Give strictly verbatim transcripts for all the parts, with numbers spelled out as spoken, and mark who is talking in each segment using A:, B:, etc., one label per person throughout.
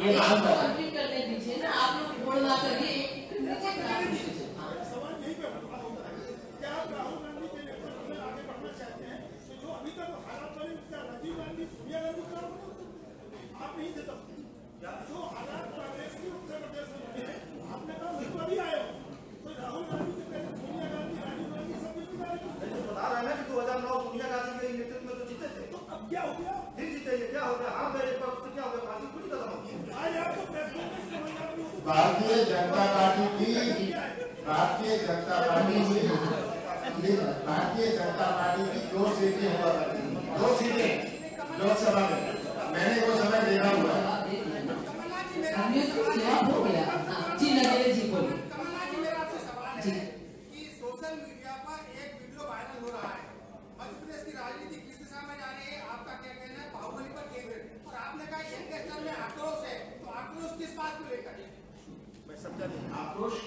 A: ये मानता है।
B: कंप्लीट करने दीजिए ना, आप लोग बोल ना करिए।
C: सवाल यही पे होता है क्या आप राहुल गांधी के नेतृत्व में आगे बढ़ना चाहते हैं? तो जो अभी तक हालात बने उसका राजीव गांधी सोनिया गांधी का आप नहीं थे तब जो हालात कांग्रेस की उत्तर प्रदेश में बने आपने कहा मैं तो अभी आया हूँ, तो राहुल गांधी के पहले सोनिया गांधी राजीव गांधी सब जिम्मेदार
D: बता रहे हैं ना कि दो हजार नौ सोनिया गांधी के नेतृत्व में तो जीते थे,
C: तो अब क्या हो गया?
D: फिर जीते क्या हो गया? हार गए तो क्या हो गया? पार्टी पूरी खत्म हो गई।
C: आज आपको प्रेसिडेंट
A: भारतीय जनता पार्टी की भारतीय जनता पार्टी की भारतीय जनता पार्टी की दो सीटें हुआ करती थी, दो सीटें लोकसभा में। मैंने वो समय देखा हुआ है।
B: जवाब हो गया। जी नगेले जी बोलिए।
E: कमलनाथ जी, मेरा आपसे सवाल है कि सोशल मीडिया पर एक वीडियो वायरल हो रहा है, मध्य प्रदेश की राजनीति किस दिशा में जा रही है, आपका क्या कहना है? बाहुबली पर केंद्रित, और आपने कहा यंगस्टर में आक्रोश है, तो आक्रोश किस बात को लेकर?
D: मैं समझा नहीं। आक्रोश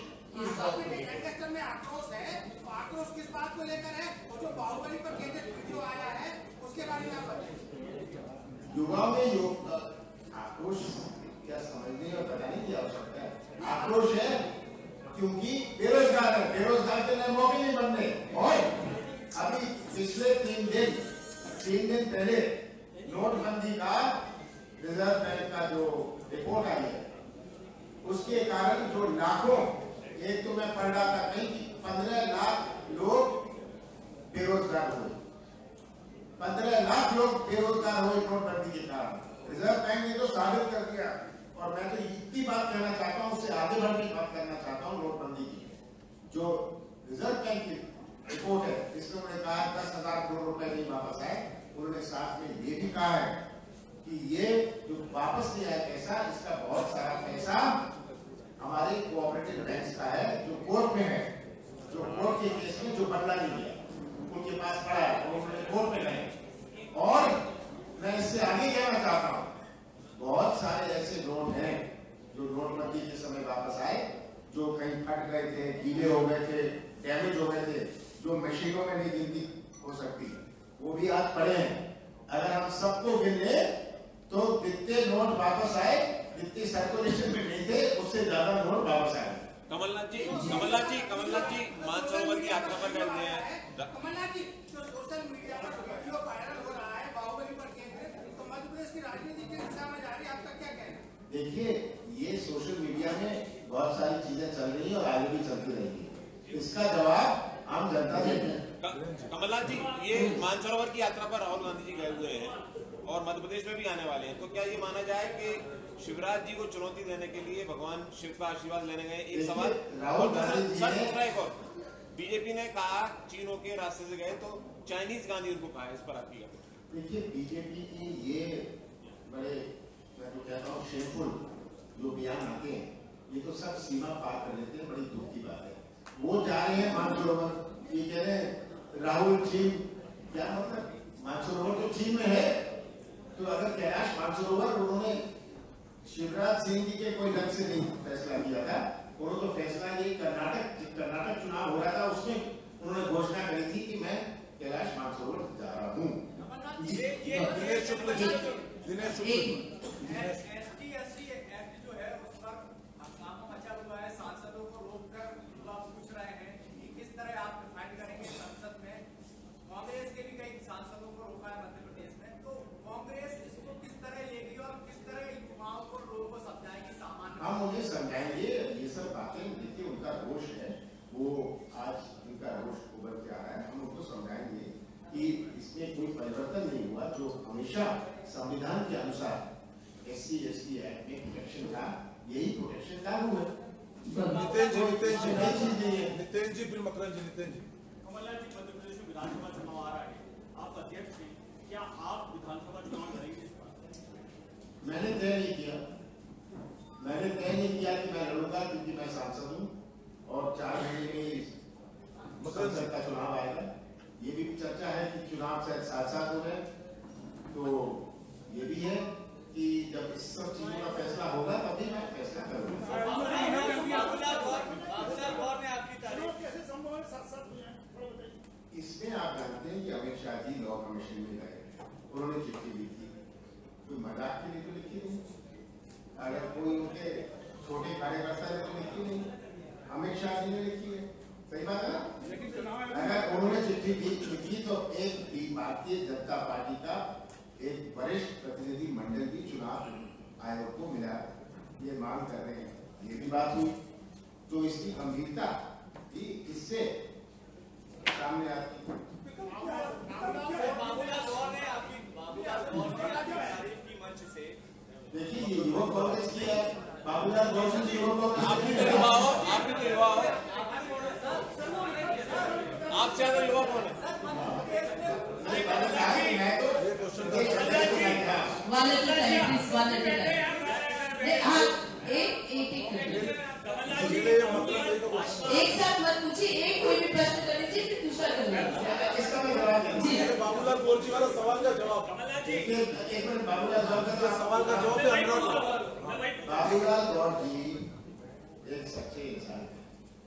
E: यंगस्टर में आक्रोश है, तो आक्रोश किस बात को लेकर है? और जो बाहुबली पर केंद्रित वीडियो आया है उसके बारे में आप बताइए।
A: युवाओं में योग आक्रोश क्या समझने और बताने की आवश्यकता है। आक्रोश है क्योंकि बेरोजगार है, बेरोजगार के लिए मौके नहीं बन रहे। और अभी पिछले तीन दिन तीन दिन पहले नोटबंदी का रिजर्व बैंक का जो रिपोर्ट आई है उसके कारण जो लाखों, एक तो मैं पढ़ रहा था कहीं पंद्रह लाख लोग बेरोजगार हुए, पंद्रह लाख लोग बेरोजगार हुए नोटबंदी के कारण। रिजर्व बैंक ने तो साबित कर दिया। और मैं तो इतनी बात कहना चाहता हूं, उससे आगे बढ़ के बात करना चाहता हूं नोटबंदी की। जो रिजर्व बैंक की रिपोर्ट है इसमें उन्होंने कहा दस हजार करोड़ रुपए नहीं वापस आए। उन्होंने साथ में ये भी कहा है कि ये जो वापस नहीं आया पैसा, इसका बहुत सारा पैसा हमारे कोऑपरेटिव बैंक्स का है जो कोर्ट में है, जो कोर्ट के केस में जो बदला नहीं लिया उनके पास पड़ा है, तो उन्होंने कोर्ट में गए। और मैं इससे आगे कहना चाहता हूं, बहुत सारे ऐसे नोट हैं जो नोटबंदी के समय वापस आए, जो कहीं फट गए थे, गीले हो गए थे, डैमेज हो गए थे, जो मशीनों में नहीं गिनती हो सकती, वो भी आज पड़े हैं। अगर हम सबको गिन ले तो जितने नोट वापस आए, जितनी सर्कुलेशन में नहीं थे, उससे ज्यादा नोट वापस आए।
F: कमलनाथ जी कमलनाथ जी कमलनाथ जी मानसरोवर की यात्रा पर गए हैं।
E: कमलनाथ जी, जो सोशल मीडिया पर वीडियो वायरल हो रहा है बाहुबली पर केंद्रित, तो मध्य प्रदेश की राजनीति किस दिशा में जा रही है, आपका क्या कहना है?
A: देखिए, ये सोशल मीडिया में बहुत सारी चीजें चल रही है और आगे भी चलती रहेगी। इसका जवाब आम जनता देगी।
F: कमलनाथ जी, ये मानसरोवर की यात्रा पर राहुल गांधी जी गए हुए हैं और मध्य प्रदेश में भी आने वाले हैं, तो क्या ये माना जाए कि शिवराज जी को चुनौती देने के लिए भगवान शिव का आशीर्वाद लेने गए? एक सवाल।
A: राहुल गांधी जी
F: सर दूसरा एक और, बीजेपी ने कहा चीनों के रास्ते से गए तो चाइनीज गांधी उनको कहा, इस पर आपकी क्या?
A: देखिए, बीजेपी की ये बड़े मैं तो कहता हूँ शेमफुल जो बयान आते हैं, ये तो सब सीमा पार कर लेते हैं। बड़ी दुख की बात है। वो जा रहे हैं मानसरोवर, ये कह रहे हैं राहुल चीन, क्या मतलब मानसरोवर तो चीन में है, तो अगर कैलाश मानसरोवर उन्होंने शिवराज सिंह जी के कोई ढंग से नहीं फैसला किया था, उन्होंने तो फैसला ये कर्नाटक कर्नाटक चुनाव हो रहा था उसमें उन्होंने घोषणा करी थी कि मैं कैलाश मानसरोवर जा रहा हूँ।
E: जो है उस पर हंगामा मचा हुआ है, सांसदों को रोककर युवा पूछ रहे हैं कि किस तरह आप डिफाइन करेंगे संसद में। कांग्रेस के भी कई सांसदों को रोका है मध्य प्रदेश में, तो कांग्रेस इसको किस तरह लेगी और किस तरह युवाओं को लोगों को समझाएगी? सामान्य
A: हम मुझे समझाएंगे ये सब बातें। देखिए, उनका रोष है, वो आज उनका रोष उभर के आ रहा है। हम उनको समझाएंगे कि इसमें कोई परिवर्तन नहीं हुआ। जो हमेशा संविधान के अनुसार S C S T act में प्रोटेक्शन था, यही प्रोटेक्शन लागू है।
D: नितिन जी नितिन जी नितिन जी फिर मकरन जी नितिन जी
G: कमलनाथ जी, मध्य प्रदेश में विधानसभा चुनाव आ रहा है, आप अध्यक्ष हैं, क्या आप विधानसभा चुनाव लड़ेंगे इस बार?
A: मैंने तय नहीं किया मैंने तय नहीं किया कि मैं लड़ूंगा, क्योंकि मैं सांसद हूँ और चार महीने में संसद का चुनाव आएगा। ये भी चर्चा है कि चुनाव शायद साथ साथ हो रहे, तो ये भी है कि जब इस सब चीजों का फैसला होगा तभी मैं फैसला करूंगा। इसमें आप जानते हैं कि अमित शाह जी लॉ कमीशन में गए, उन्होंने चिट्ठी लिखी, कोई मजाक के लिए तो लिखी नहीं। अगर छोटे कार्यकर्ता ने तो लिखी नहीं, अमित शाह जी ने लिखी है, सही बात है ना? अगर उन्होंने चिट्ठी लिखी तो एक भी भारतीय जनता पार्टी का एक वरिष्ठ प्रतिनिधि मंडल भी चुनाव आयोग को मिला, ये मांग कर रहे हैं, ये भी बात हुई, तो इसकी गंभीरता भी इससे सामने आती है। देखिए ये युवक कांग्रेस की है, बाबूलाल गौर जी युवक कांग्रेस की है।
F: आप भी युवा हो, आप से ज्यादा युवा कौन है?
A: मैं तो
B: one at a time, please one at a time. हाँ, एक एक एक एक साथ मत पूछिए, एक कोई भी प्रश्न कर लीजिए फिर दूसरा कर लीजिए।
A: किसका मैं जवाब दूं?
B: जी
D: बाबूलाल गौर जी वाला सवाल का जवाब,
A: एक मिनट, बाबूलाल गौर का
D: सवाल का जवाब है अनुराग।
A: बाबूलाल गौर जी एक सच्चे इंसान हैं,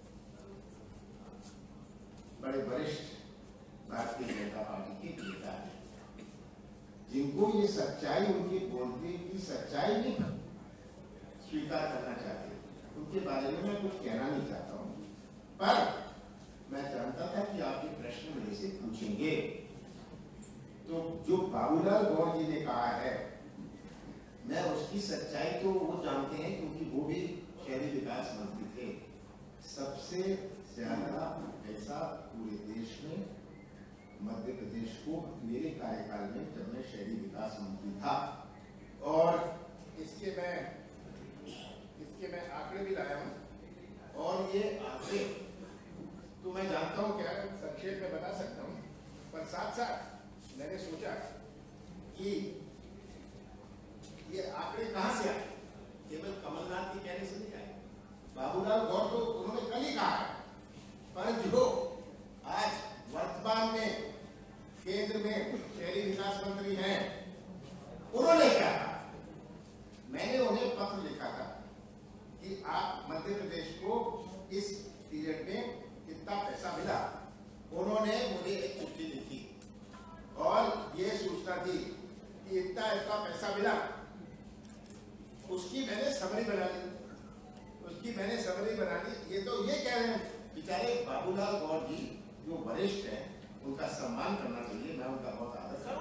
A: बड़े वरिष्ठ भारतीय जनता पार्टी के नेता हैं, जिनको ये सच्चाई उनके बोलने की सच्चाई नहीं स्वीकार करना चाहते, उनके बारे में मैं कुछ कहना नहीं चाहता हूँ, पर मैं जानता था कि आप ये प्रश्न मेरे से पूछेंगे। तो जो बाबूलाल गौर जी ने कहा है, मैं उसकी सच्चाई तो वो जानते हैं क्योंकि वो भी शहरी विकास मंत्री थे। सबसे ज्यादा पैसा पूरे देश में मध्य प्रदेश को मेरे कार्यकाल में जब मैं शहरी विकास मंत्री था, और इसके मैं इसके मैं आंकड़े भी लाया हूं, और ये आंकड़े तो मैं जानता हूं, क्या संक्षेप में बता सकता हूं, पर साथ साथ मैंने सोचा कि ये आंकड़े कहां से आए, केवल कमलनाथ के कहने से नहीं आए, बाबूलाल गौर तो उन्होंने कल ही कहा है, पर जो आज वर्तमान में केंद्र में शहरी विकास मंत्री हैं, उन्होंने क्या कहा, मैंने उन्हें पत्र लिखा था कि आप मध्य प्रदेश को इस पीरियड में कितना पैसा मिला, उन्होंने मुझे एक चिट्ठी लिखी और ये सूचना दी कि इतना इतना पैसा मिला, उसकी मैंने समरी बना ली, उसकी मैंने समरी बना ली। ये तो ये कह रहे हैं बेचारे बाबूलाल गौर जी जो वरिष्ठ हैं, उनका सम्मान करना चाहिए, मैं उनका बहुत आदर करता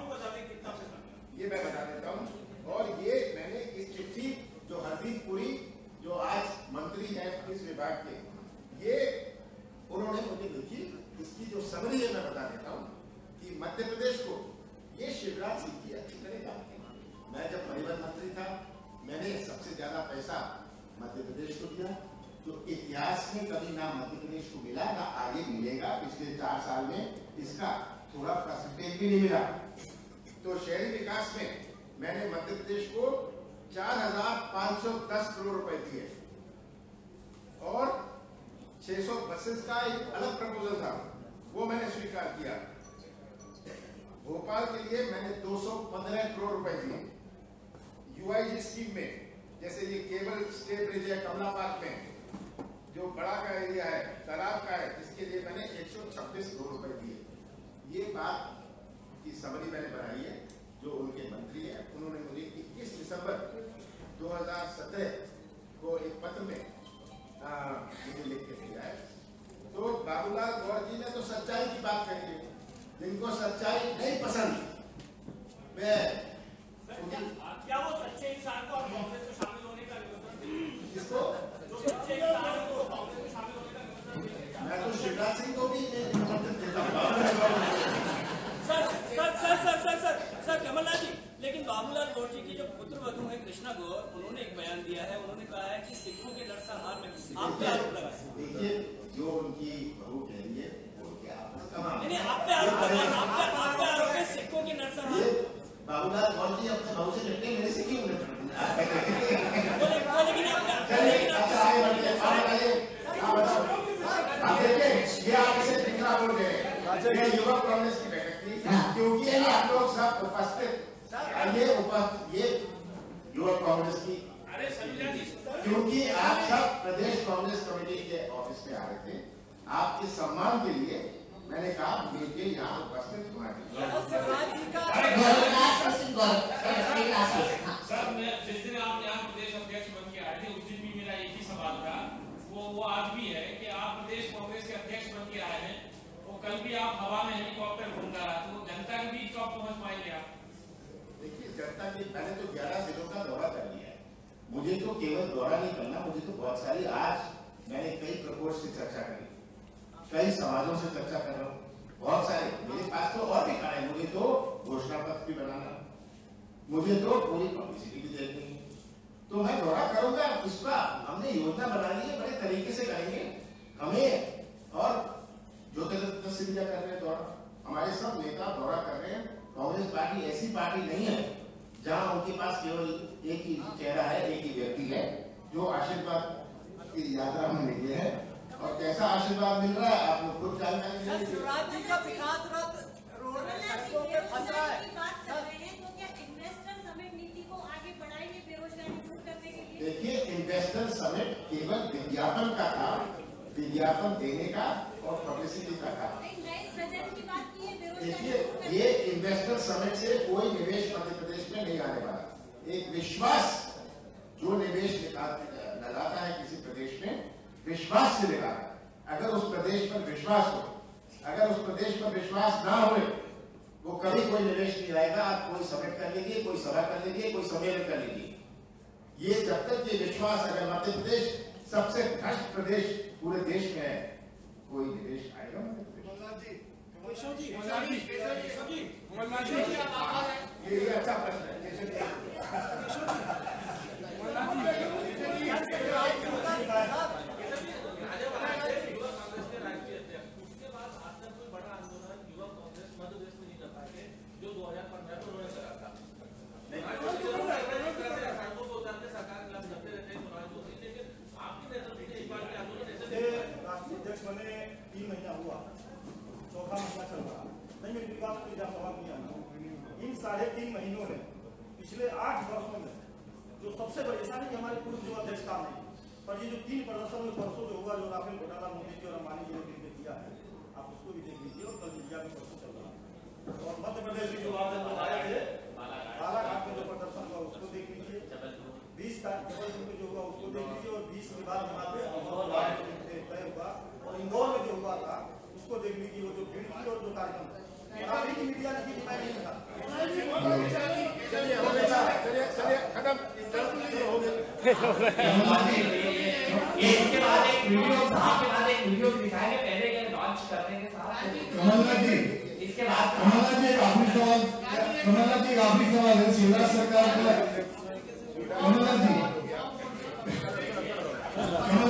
A: हूं, ये मैं बता देता हूं। और ये मैंने इस चिट्ठी जो हरदीप पुरी जो आज मंत्री हैं इस विभाग के, ये उन्होंने मुझे लिखी, इसकी जो समरी है मैं बता देता हूं कि मध्य प्रदेश को ये शिवराज सिंह जी अच्छी तरह जानते हैं। मैं जब परिवहन मंत्री था, मैंने सबसे ज्यादा पैसा मध्य प्रदेश को दिया, जो इतिहास में कभी ना मध्य प्रदेश को मिला ना आगे मिलेगा। पिछले चार साल में इसका थोड़ा परसेंटेज भी नहीं मिला। तो शहरी विकास में मैंने मध्य प्रदेश को चार हजार पांच सौ दस करोड़ रुपए दिए, और छह सौ बसेस का एक अलग प्रपोजल था, वो मैंने स्वीकार किया। भोपाल के लिए मैंने दो सौ पंद्रह करोड़ रुपए दिए। यूआईजी स्कीम में जैसे ये केबल स्टे ब्रिज है कमला पार्क में, जो बड़ा का एरिया है, तालाब का है, इसके लिए मैंने एक सौ छब्बीस करोड़ रुपए दिए। ये बात की समरी मैंने बनाई है, जो उनके मंत्री हैं, उन्होंने मुझे इक्कीस दिसंबर दो हज़ार सत्रह को एक पत्र में मुझे लिख के दिया है। तो बाबूलाल गौर जी ने तो सच्चाई की बात करी है, जिनको सच्चाई नहीं पसंद, मैं
G: क्या वो सच्चे इंसान को कांग्रेस में शामिल होने का निमंत्रण देंगे?
A: इसको
G: जो सच्चे इंसान को कांग्रेस में शामिल होने का निमंत्रण देंगे?
A: मैं तो शिवराज सिंह को भी निमंत्रण देता हूँ।
H: Sir sir sir sir sir sir sir Kamal Nath ji, लेकिन बाबूलाल गौर जी की जो पुत्र वधू है कृष्णा गौर, उन्होंने एक बयान दिया है, उन्होंने कहा है कि सिखों के नरसंहार में आप पे आरोप लगाए।
A: देखिए जो उनकी बहू कह रही है वो क्या
H: नहीं आप पे आरोप लगा, आप पे आप पे आरोप है सिखों के नरसंहार।
A: बाबूलाल गौर जी अपने बहू से निपटे, मेरे से क्यों निपटे?
H: लेकिन
A: अच्छा आगे बढ़िए, आगे बढ़िए, आप बताओ। आप देखिए ये आप इसे बिखरा बोल गए, ये युवक कांग्रेस की बैठक थी, क्योंकि आप लोग सब उपस्थित, ये उपस्थित ये युवक कांग्रेस की, क्योंकि आप सब प्रदेश कांग्रेस कमेटी के ऑफिस में आ रहे थे, आपके सम्मान के लिए मैंने कहा मुझे यहाँ उपस्थित होना
B: चाहिए।
I: सर मैं जिस दिन आप यहाँ प्रदेश अध्यक्ष बन के आए थे उस दिन भी भी आप हवा में हेलीकॉप्टर घूम रहा है तो जनता के बीच कब पहुंच पाएंगे आप?
A: देखिए जनता की मैंने तो ग्यारह जिलों का दौरा कर लिया है। मुझे तो केवल दौरा नहीं करना, मुझे तो बहुत सारी आज मैंने कई प्रकोष्ठ से चर्चा करी, कई समाजों से चर्चा कर रहा हूँ, बहुत सारे मेरे पास तो और भी खड़े हैं। मुझे तो घोषणा पत्र भी बनाना, मुझे तो पूरी पब्लिसिटी भी देखनी है, तो मैं दौरा करूंगा। इसका हमने योजना बना ली है, बड़े तरीके से करेंगे हमें। और ज्योतिरादित्य सिंधिया कर रहे हैं दौरा, हमारे सब नेता दौरा कर रहे हैं। कांग्रेस पार्टी ऐसी पार्टी नहीं है जहां उनके पास केवल एक ही चेहरा है, एक ही व्यक्ति है जो आशीर्वाद की यात्रा में निकले हैं। और कैसा आशीर्वाद मिल रहा है आप लोग खुद जानकारी
E: सर, शिवराज जी का विकास रथ रोड सड़कों पे फंस रहा है।
J: बात कर रहे हैं तो क्या इन्वेस्टर समिट नीति को आगे बढ़ाएंगे बेरोजगारी दूर करने के लिए?
A: देखिए, इन्वेस्टर समिट केवल विज्ञापन का था, विज्ञापन देने का और पब्लिसिटी का था।
J: नए सृजन की बात की है, बेरोजगारी
A: देखिए, ये इन्वेस्टर समिट से कोई निवेश मध्य प्रदेश में नहीं आने वाला। एक विश्वास, जो निवेश लगाता है किसी प्रदेश में, विश्वास से लगाता है। अगर उस प्रदेश पर विश्वास हो, अगर उस प्रदेश पर विश्वास ना हो, वो कभी कोई निवेश नहीं आएगा। आप कोई समिट कर लीजिए, कोई सभा कर लीजिए, कोई सम्मेलन कर लीजिए, ये जब तक ये विश्वास, अगर मध्य प्रदेश सबसे भ्रष्ट प्रदेश पूरे देश में है, कोई निवेश आएगा मध्य प्रदेश। ये अच्छा प्रश्न है।
C: अध्यक्ष बने तीन महीना हुआ, चौथा महीना चल रहा नहीं, मेरी बात को जवाब नहीं आया। इन साढ़े तीन महीनों में पिछले आठ वर्षों में जो सबसे बड़ी, ऐसा नहीं हमारे पूर्व जो अध्यक्ष काम नहीं, पर ये जो तीन प्रदर्शन में परसों जो हुआ, जो राफेल घोटाला मोदी जी और अंबानी जी ने किया है, आप उसको भी देख लीजिए। और कल मीडिया में परसों चल रहा। और मध्य प्रदेश की जो आप आए थे बालाघाट में जो प्रदर्शन हुआ उसको देख लीजिए, बीस तारीख जबलपुर में जो हुआ उसको देख लीजिए, और बीस के बाद यहाँ पे तय हुआ, और इंदौर में जो हुआ था उसको देख लीजिए। वो जो भीड़ थी और जो कार्यक्रम अभी की मीडिया ने की, मैं नहीं था।
A: चलिए हो गया, चलिए चलिए खत्म।
K: इसके बाद एक वीडियो साहब के बाद एक वीडियो दिखाएंगे पहले के लॉन्च करने के साथ।
L: कमलनाथ जी,
K: इसके बाद
L: कमलनाथ जी एक आखिरी सवाल, कमलनाथ जी एक आखिरी सवाल है शिवराज सरकार को। कमलनाथ जी, कमलनाथ